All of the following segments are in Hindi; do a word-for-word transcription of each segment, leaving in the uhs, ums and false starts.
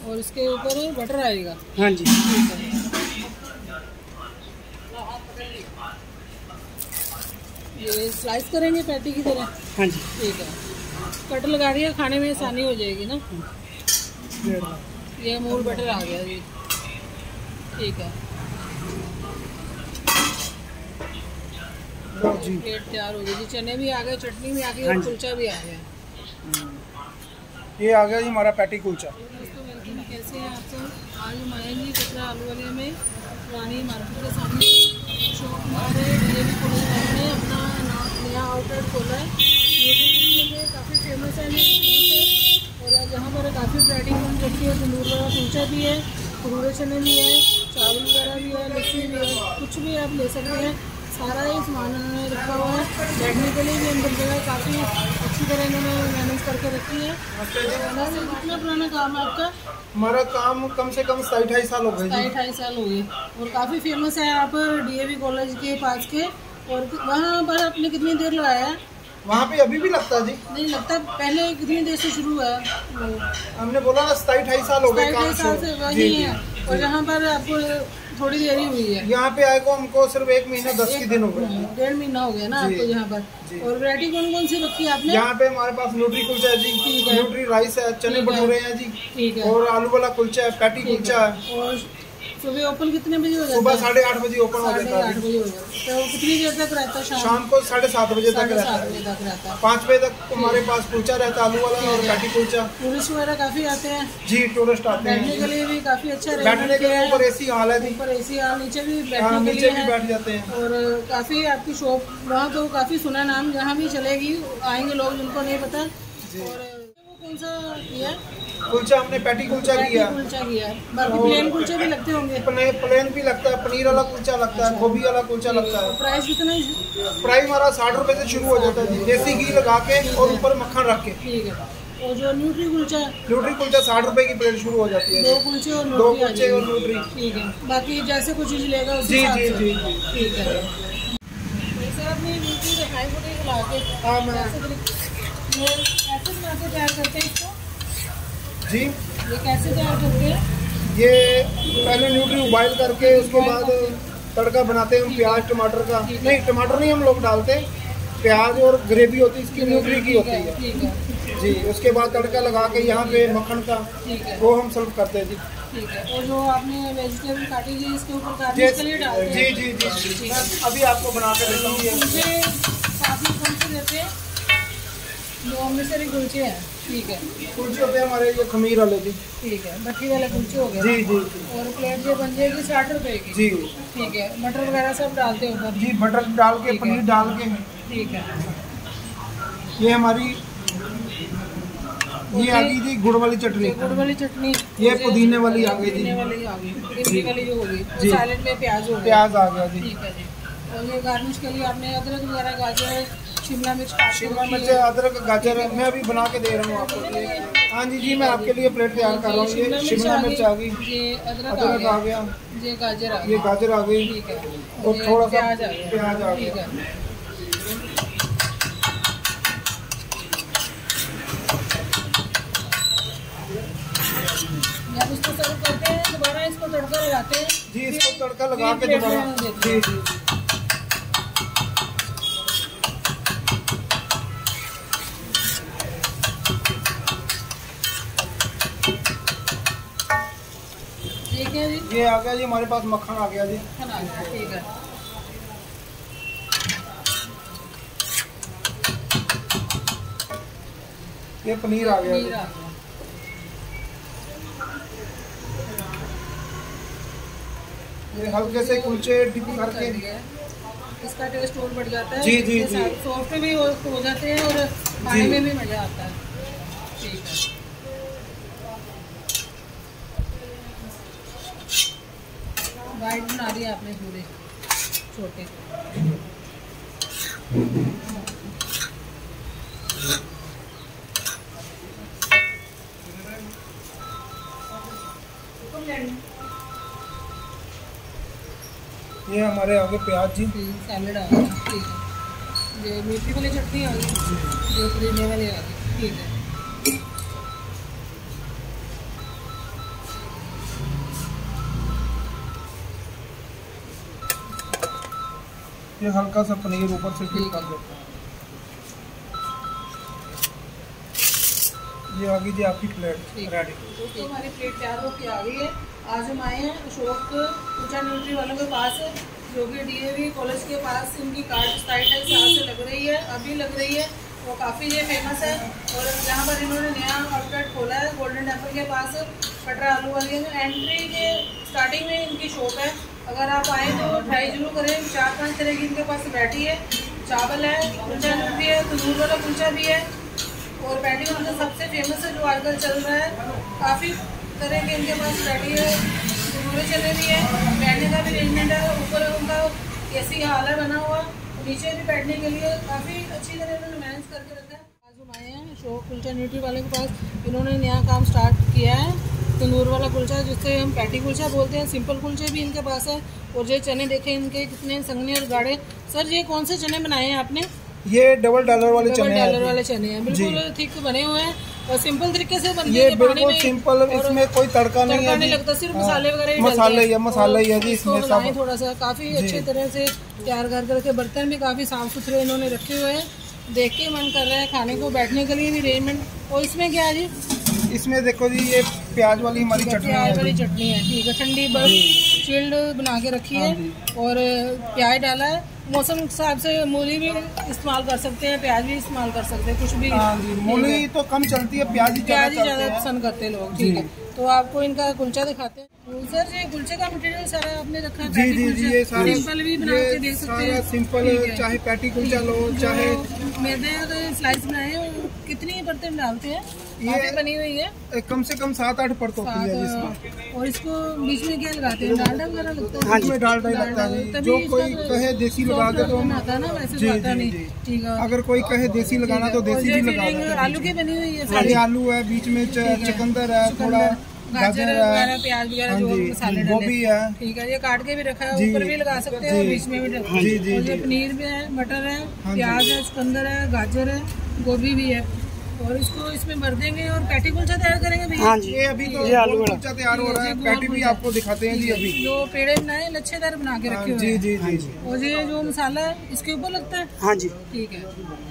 और इसके ऊपर बटर आएगा। हाँ जी। ये स्लाइस करेंगे पैटी की तरह। हाँ जी ठीक है। कट लगा दिया, खाने में आसानी हो जाएगी ना। ये मूल बटर आ गया जी। ठीक है जी। प्लेट तैयार हो गई जी। चने भी आ गए, चटनी भी आ गई और कुलचा भी आ गया। ये आ गया जी हमारा पैटी कुलचा। दोस्तों वेलकम, कैसे हैं आप सब? आज हम आए जी कचरा आलू वाले में, पुरानी मार्केट के सामने शॉप हमारे डीएवी कॉलेज वाले ने अपना नया आउटलेट खोला है। ये में काफ़ी फेमस है और जहाँ पर काफ़ी वैरायटी बन रखी है। तंदूर वाला कुलचा भी है, भटूरे चने भी है, चावल वगैरह भी है, लस्सी भी है, कुछ भी आप ले सकते हैं। सारा ही सामान इन्होंने रखा हुआ है। बैठने के लिए भी अंदर जगह काफ़ी अच्छी तरह इन्होंने मैनेज करके रखी है। कितना पुराना काम है आपका? हमारा काम कम से कम सताई अठाई साल हो गए। सताई अठाई साल हो गए और काफ़ी फेमस है यहाँ पर डीएवी कॉलेज के पास के। और वहाँ पर आपने कितनी देर लगाया है? वहाँ पे अभी भी लगता है जी? नहीं लगता। पहले कितनी देर से शुरू हुआ है? हमने बोला ना सताई अठाई साल हो गए। सताई साल से वही है। और यहाँ पर आपको थोड़ी देर ही हुई है। यहाँ पे आए को हमको सिर्फ एक महीना दस के दिन हो गए। डेढ़ महीना हो गया ना आपको यहाँ पर। और वैरायटी कौन कौन सी रखी है आपने? यहाँ पे हमारे पास न्यूट्री कुलचा है जी, न्यूट्री राइस है, चने भटूरे हैं जी। ठीक है। और आलू वाला कुलचा है, पैटी कुलचा है। और सुबह ओपन कितने बजे हो जाता है? सुबह साढ़े आठ बजे ओपन हो जाता है। आठ बजे हो जाता है। तो कितनी देर तक रहता है? शाम शाम को साढ़े सात बजे तक रहता है। पाँच बजे तक हमारे पास कुलचा रहता है, आलू वाला और पैटी कुलचा। टूरिस्ट वगैरह काफी आते हैं जी, टूरिस्ट आते हैं। बैठने के लिए भी काफी अच्छा बैठने के लिए ऊपर एसी हॉल है जी। ऊपर एसी हॉल, नीचे भी हाँ, बैठने के नीचे लिए भी बैठ जाते हैं। और काफी आपकी शॉप वहाँ तो काफी सुना नाम, जहाँ भी चलेगी आएंगे लोग जिनको नहीं पता। और कौन सा किया कुलचा? हमने पैटी कुलचा किया। कुलचा किया। बाकी प्लेन कुलचे भी लगते होंगे? प्लेन भी लगता है, पनीर वाला कुलचा लगता है, गोभी वाला कुलचा लगता है। प्राइस कितना है? प्राइस हमारा साठ रुपए से शुरू हो जाता है जी, देसी घी लगा के और ऊपर मक्खन रख के। ठीक है। और जो न्यूट्री कुलचा? न्यूट्री कुलचा साठ रुपए की प्लेट शुरू हो जाती है। दो कुलचे और दो कुलचे और न्यूट्री। ठीक है। बाकी जैसे कुछ चीज लेगा उसी जी हिसाब जी से। जी जी ठीक है। सर अपनी न्यूट्री दिखाई फोटो खिला के। हाँ मैं कैसे बना के तैयार करते हैं इसको जी? ये कैसे तैयार करते हैं? ये पहले न्यूट्री उबाइल करके उसके बाद तड़का बनाते हैं हम प्याज टमाटर का। नहीं, टमाटर नहीं हम लोग डालते हैं, प्याज और ग्रेवी होती है इसकी, न्यूट्री की होती है। ठीक है जी। उसके बाद तड़का लगा के यहाँ पे मक्खन का वो हम सर्व करते हैं जी। ठीक है। और जो आपने वेजिटेबल काटी थी इसके ऊपर गार्निश के लिए डालते हैं? जी जी जी। अभी आपको बना के देता हूँ। मुझे साथ में कौन से देते हैं? दो अमृतसरी कुलचे हैं। ठीक है। कुलचे होते हैं हमारे ये खमीर वाले जी। ठीक है। भट्टी वाले कुलचे हो गए। जी जी। और प्लेट ये बन जाएगी साठ रुपए की? जी। ठीक है। मटर वगैरह सब डालते हो ऊपर? जी, बटर डाल के, पनीर डाल के। ठीक है। ये हमारी ये आ गई थी गुड़ वाली चटनी। गुड़ वाली चटनी। ये पुदीने वाली आ गई जी। पुदीने वाली आ गई। इमली वाली जो होगी। सैलेड में प्याज हो गया। प्याज आ गया जी। ठीक है जी। और ये गार्निश के लिए आपने अदरक वगैरह, गाजर, शिमला मिर्च, शिमला मिर्च, अदरक, गाजर मैं अभी बना के दे रहा हूँ आपको। हाँ जी जी, मैं आपके लिए प्लेट तैयार कर रहा हूँ। ये शिमला मिर्च आ गई, ये अदरक अदरक आ गया, ये गाजर आ गई, ये गाजर आ गई। ठीक है। और थोड़ा सा प्याज आ गया। प्याज आ ठीक गया। है। जब इसको सर्व करते हैं दोबारा इसको तड़का लगाते हैं जी, इसको तड़का लगा के दोबारा। जी जी। ठीक है जी। ये आ गया जी हमारे पास मक्खन आ गया जी। ठीक है। ये पनीर आ गया जी। ये हल्के से कुलचे डिप करके इसका टेस्ट और बढ़ जाता है। जी जी जी। सॉफ्ट भी हो, हो जाते हैं और खाने में भी मजा आता है। ठीक है। वाइट बना दिया आपने पूरे छोटे। ये हमारे आगे प्याज जी। सैलेड आ गया। ठीक है। ये मीठी वाली चटनी आ गई, ये पुदीने वाली आ गई। ठीक है। ये हल्का सा पनीर ऊपर से फिल कर देते हैं। ये आ गई जी आपकी प्लेट रेडी। दोस्तों हमारी प्लेट तैयार होकर आ गई है। आज हम आए हैं अशोक ऊंचा न्यूट्री वालों के पास, जो कि डीएवी कॉलेज के पास इनकी कार्ड साइट है, यहाँ से लग रही है, अभी लग रही है। वो काफ़ी ये फेमस है और यहाँ पर इन्होंने नया आउटलेट खोला है गोल्डन टेम्पल के पास, कटरा आलू वाली में। एंट्री के स्टार्टिंग में इनकी शॉप है। अगर आप आए तो ट्राई जरूर करें। चार पांच तरह की इनके पास वैरायटी है, चावल है, कुलचा न्यूट्री है, तंदूर वाला कुलचा भी है और पैटी वाला सबसे फेमस है जो आजकल चल रहा है। काफ़ी तरह के इनके पास वैरायटी है, तंदूरी चने भी है, बैठने का भी अरेंजमेंट है। ऊपर उनका ऐसी हाल है बना हुआ, नीचे भी बैठने के लिए काफ़ी अच्छी तरह इन्होंने मैनेज करके रखा है। आज हम आए हैं अशोक कुलचा न्यूट्री वाले के पास। इन्होंने नया काम स्टार्ट किया है, तंदूर वाला कुलचा जिससे हम पैटी कुलचा बोलते हैं। सिंपल कुलचे भी इनके पास है। और ये चने देखें इनके कितने संघने और गाढ़े। सर ये कौन से चने बनाए हैं आपने? ये डबल डॉलर वाले डबल चने डॉलर वाले चने हैं, बिल्कुल थिक बने हुए हैं और सिंपल तरीके से बनते ये हैं। बिल्कुल सिंपल, इसमें कोई तड़का नहीं है, नहीं लगता, सिर्फ मसाले वगैरह ही मसाले ही है, मसाले ही है जी इसमें सब। थोड़ा सा काफी अच्छे तरह से तैयार कर करके, बर्तन भी काफी साफ सुथरे इन्होंने रखे हुए हैं। देख के मन कर रहा है खाने को, बैठने के लिए भी अरेंजमेंट। और इसमें क्या है जी? इसमें देखो जी ये प्याज वाली हमारी चटनी, प्याज वाली चटनी है, ठीक है। ठंडी बर्फ चिल्ड बना के रखी है और प्याज डाला है। मौसम के हिसाब से मूली भी इस्तेमाल कर सकते हैं, प्याज भी इस्तेमाल कर सकते हैं, कुछ भी। हाँ जी, मूली तो कम चलती है, प्याज ही प्याज ही ज़्यादा पसंद करते हैं लोग, ठीक है। तो आपको इनका कुलचा दिखाते हैं। सर ये कुलचे का मटेरियल सारा आपने रखा है? जी जी जी, ये सारा सिंपल भी बना के दे सकते हैं, सिंपल, चाहे पैटी कुलचा लो, चाहे मैदे का स्लाइस बनाए हैं। कितनी बर्तन डालते हैं? ये बनी हुई है कम से कम सात आठ परत होती है जिसमें। और इसको बीच में क्या लगाते हैं? डालडा वगैरह लगता है? हाँ जी, डालडा ही लगता है। जो कोई कहे देसी लगा के तो आता ना, वैसे तो आता नहीं, ठीक है। अगर कोई कहे देसी लगाना तो देसी भी लगा देते हैं। आलू की बनी हुई है, सारी आलू है, बीच में चुकंदर है, थोड़ा गाजर वगैरह, प्याज वगैरह जो मसाले गोभी है, ठीक है। ये काट के भी रखा है, ऊपर भी लगा सकते हैं और बीच में भी रखा है। ये पनीर भी है, मटर है, प्याज है, चुकंदर है, गाजर है, गोभी भी है। और इसको इसमें भर देंगे और पैटी कुलचा तैयार करेंगे भैया। हाँ जी, ये अभी तो ये आलू कुलचा तैयार हो रहा है। पैटी भी आपको दिखाते हैं जी। अभी जो पेड़े बनाए लच्छेदार बना के रखे हुए हैं। जी जी जी। और ये जो मसाला है इसके ऊपर लगता है? हाँ जी, ठीक है।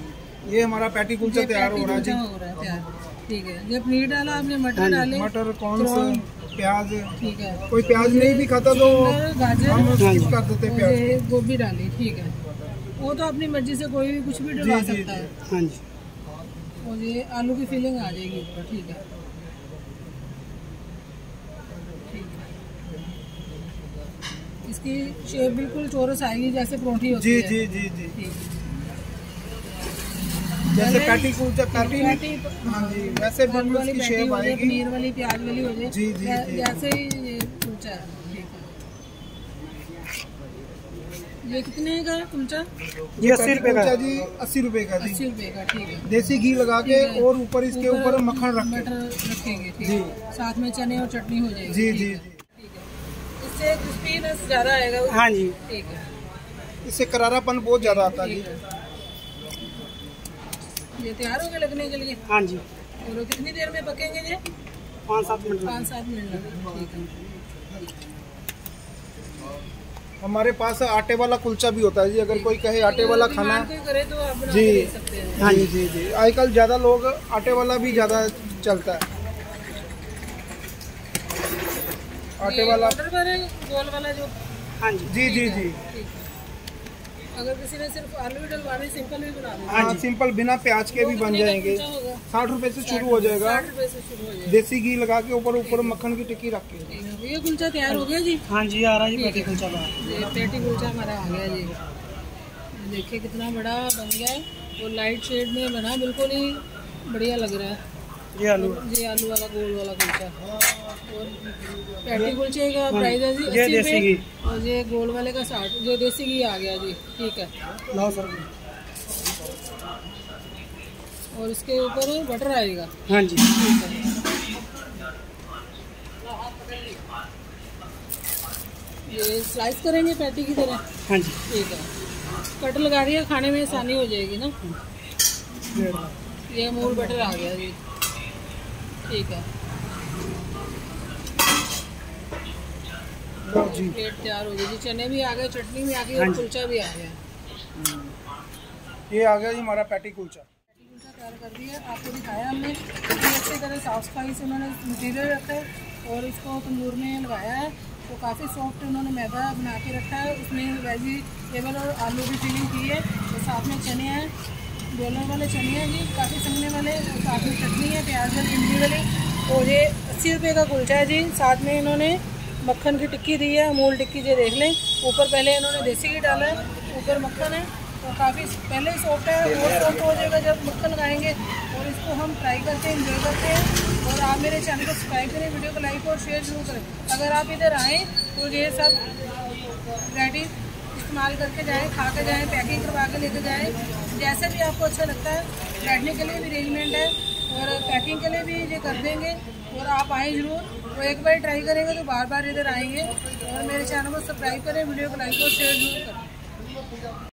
ये हमारा पैटी कुलचा तैयार हो रहा है जी, हो रहा है तैयार, ठीक है। ये पनीर डाला आपने, मटर डाले, मटर कौन सा, प्याज, ठीक है। कोई प्याज नहीं भी खाता तो गाजर हम स्किप कर देते हैं, प्याज, गोभी डाली, ठीक है। वो तो अपनी मर्जी से कोई भी कुछ भी डलवा सकता है। हाँ जी। और ये आलू की फीलिंग आ जाएगी ऊपर, ठीक है। इसकी शेप बिल्कुल चौरस आएगी जैसे परोठी होती जी है। जी जी जी जी, जैसे पैटी कुलचा पैटी, हाँ जी, वैसे बिल्कुल इसकी शेप आएगी। पनीर वाली, प्याज वाली हो जाए, जी जी जी, जैसे ही ये कुलचा है, ठीक है। ये कितने का कुलचा? ये अस्सी रुपए का जी, अस्सी रुपए का जी, अस्सी रुपए का, ठीक है। देसी घी लगा के और ऊपर इसके ऊपर मक्खन रख मटर रखेंगे, ठीक जी, है। साथ में चने और चटनी हो जाएगी। जी जी जी, ठीक है। इससे क्रिस्पीनेस ज्यादा आएगा। हाँ जी, ठीक है। इससे करारापन बहुत ज्यादा आता है जी। ये तैयार हो गए लगने के लिए? हाँ जी। और कितनी देर में पकेंगे ये? पाँच सात मिनट पाँच सात मिनट लगेंगे, ठीक है। हमारे पास आटे वाला कुलचा भी होता है जी, अगर कोई कहे आटे वाला खाना कोई करे तो आप बना जी के दे सकते हैं। हाँ जी जी जी, आजकल ज्यादा लोग आटे वाला भी ज्यादा चलता है। आटे वाला, गोल वाला जो, हाँ जी जी जी जी। अगर किसी ने सिर्फ आलू ही डलवाने, सिंपल भी बना दें। हाँ, सिंपल बिना प्याज के भी बन जाएंगे। साठ रुपए से शुरू हो जाएगा, साठ रुपए से शुरू हो जाएगा। देसी घी लगा के ऊपर ऊपर मक्खन की टिक्की रख के। ये कुलचा तैयार हो गया जी? हाँ जी, आ रहा है जी पैटी कुलचा। ये पैटी कुलचा हमारा आ गया जी। देखिए कितना बड़ा बन गया है और लाइट शेड में बना, बिल्कुल ही बढ़िया लग रहा है। ये आलू, ये आलू वाला गोल वाला कुलचा। और पैटी कुलचे का प्राइस है जी ये देसी घी, और ये गोल वाले का साठ। ये देसी घी आ गया जी, ठीक है। लाओ सर। और इसके ऊपर बटर आएगा। हाँ जी, ठीक है। ये स्लाइस करेंगे पैटी की तरह? हाँ जी, ठीक है। कट लगा रही है, खाने में आसानी हो जाएगी ना। ये मूल बटर आ गया जी, ठीक है। जी, प्लेट तैयार हो गई जी। चने भी आ गए, चटनी भी आ गई और कुलचा भी आ गया, ये आ गया जी हमारा पैटी कुलचा। पैटी कुलचा तैयार कर दिया, आपको दिखाया हमने कितनी अच्छी तरह साफ सफाई से उन्होंने मटीरियल रखा है और इसको तंदूर में लगाया है। तो काफ़ी सॉफ्ट उन्होंने मैदा बना के रखा है, उसमें वेजिटेबल और आलू की फिलिंग की है। तो साथ में चने हैं, बेलन वाले चने हैं जी, काफ़ी संगने वाले, और साथ में चटनी है प्याज और इमली वाली। और ये अस्सी रुपये का कुलचा है जी। साथ में इन्होंने मक्खन की टिक्की दी है, अमूल टिक्की जो देख लें। ऊपर पहले इन्होंने देसी घी डाला है, ऊपर मक्खन है, तो काफ़ी पहले ही सॉफ्ट है, और सॉफ्ट हो जाएगा जब मक्खन लगाएंगे। और इसको हम ट्राई करते हैं, इंजॉय करते हैं। और आप मेरे चैनल को सब्सक्राइब करें, वीडियो को लाइक और शेयर जरूर करें। अगर आप इधर आएँ तो ये सब वैरायटी इस्तेमाल करके जाएँ, खा के जाएँ, पैकिंग करवा के लेके जाएँ, जैसे भी आपको अच्छा लगता है। बैठने के लिए भी अरेंजमेंट है और पैकिंग के लिए भी ये कर देंगे। और आप आएँ ज़रूर, तो एक बार ट्राई करेंगे तो बार बार इधर आएंगे। और मेरे चैनल को सब्सक्राइब करें, वीडियो को लाइक और शेयर जरूर करें।